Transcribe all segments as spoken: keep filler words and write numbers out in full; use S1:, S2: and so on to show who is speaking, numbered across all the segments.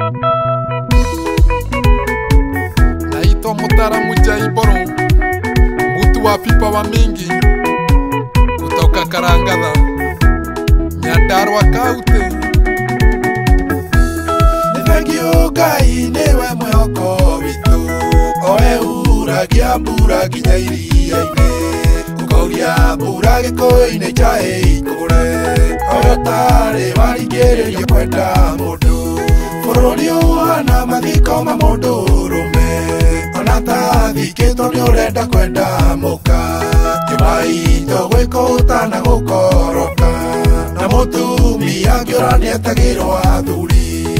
S1: Naitwa Mutaalamu Jaiboro, mtu wa pipa wa mingi kutoka Karangatha, Nyandarua County.
S2: Nithengio Ngai niwe mwĩhoko witũ, owe uragia mbura nginya iria-inĩ, ũkauria mbura gĩkũyũ-inĩ njaĩ ikũre, owe ũtarĩ waringĩrĩrio kwenda mũndũ, bũrũri ũhana mathiko ma mũndũ ũrũme, ona ta thikĩtwo nĩ ũrenda kwenda mũka, nyũmba itũ gwĩkwo ũtanagũkoroka, na mũtumia angĩũra nĩetagĩrwo athuri.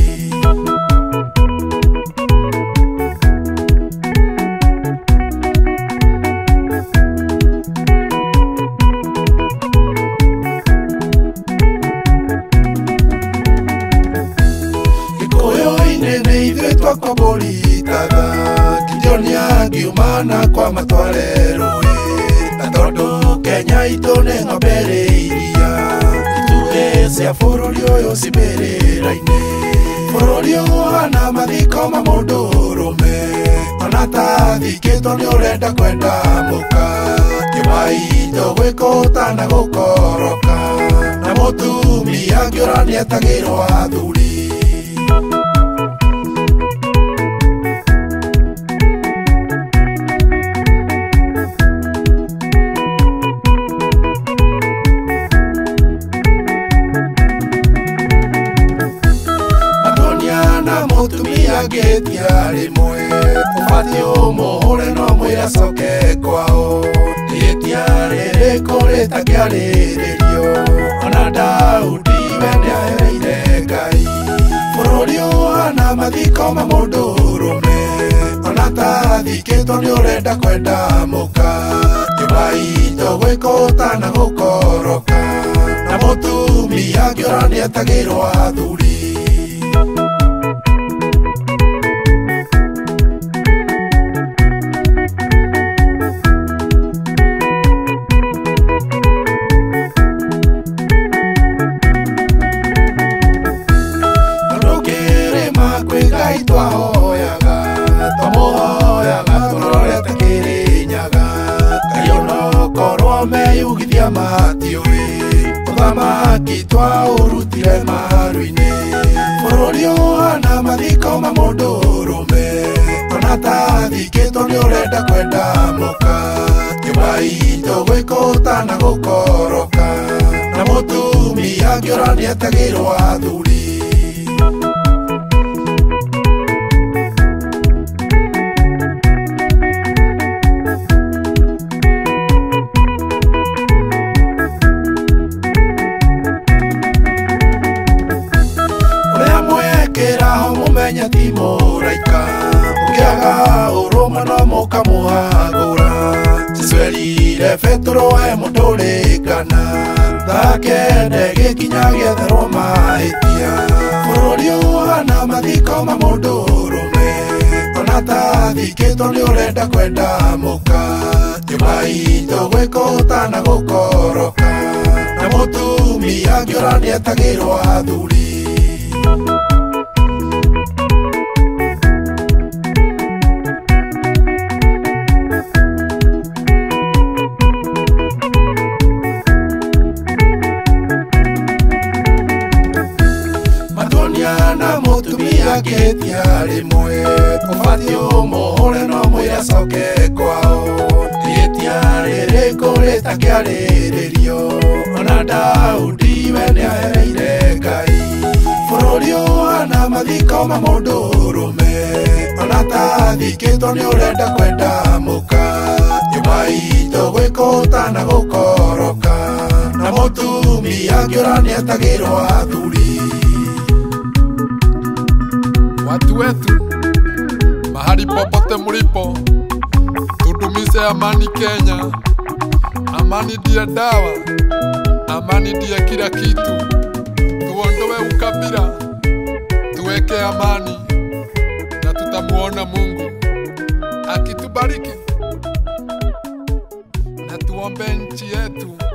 S2: Kwa bolitaga Kijonia ngiumana kwa matware rũĩ, na tondũ Kenya itũ nĩ ng'ombe iria itugĩ cia bũrũri ũyũ cimĩrĩra-inĩ, bũrũri ũhana mathiko ma mũndũ ũrũme, ona ta thikĩtwo nĩ ũrenda kwenda mũka, nyũmba itũ gwĩkwo ũtanagũkoroka, na mũtumia angĩũra nĩetagĩrwo athuri. Mũtumia angĩtia rĩmwe ũbatiĩ ũmũhũre no mwĩre acoke kwao, rĩĩtia rĩrĩkũ rĩtakĩarĩrĩrio, ona Daudi we nĩahereire Ngai, bũrũri ũhana mathiko ma mũndũ ũrũme, ona ta thikĩtwo nĩ ũrenda kwenda mũka, nyũmba itũ gwĩkwo ũtanagũkoroka, na mũtumia angĩũra nĩetagĩrwo athuri. Ngai twahoyaga, twamuhoyaga tũrorete Kĩrĩnyaga, Ngai onokorwo meyugithia matiũĩ, ũthamaki twaũrutire maru-inĩ, bũrũri ũhana mathiko ma mũndũ ũrũme, ona ta thikĩtwo nĩ ũrenda kwenda mũka, nyũmba itũ gwĩkwo ũtanagũkoroka, na mũtumia angĩũra nĩetagĩrwo athuri. Mũmenya ti mũraika, mũkĩaga ũrũmwe no mũkamũhagũra, Jesũ erire Petro we mũndũrĩkana, thaa kenda gĩkinya gĩetherwo mahĩtia, bũrũri ũhana mathiko ma mũndũ ũrũme, ona ta thikĩtwo nĩ ũrenda kwenda mũka, nyũmba itũ gwĩkwo ũtanagũkoroka, na mũtumia angĩũra nĩetagĩrwo athuri. Na mũtumia angĩtia rĩmwe ũbatiĩ ũmũhũre no mwĩre acoke kwao, rĩĩtia rĩrĩkũ rĩtakĩarĩrĩrio, ona Daudi we nĩahereire Ngai, bũrũri ũhana mathiko ma mũndũ ũrũme, ona ta thikĩtwo nĩ ũrenda kwenda mũka, nyũmba itũ gwĩkwo ũtanagũkoroka, na mũtumia angĩũra nĩetagĩrwo athuri.
S1: Watu wetu mahali popote mlipo, tudumishe amani Kenya. Amani ndiye dawa, amani ndiye kila kitu. Tuondoe ukabila, tuweke amani, na tutamuona Mungu akitubariki, na tuombe nchi yetu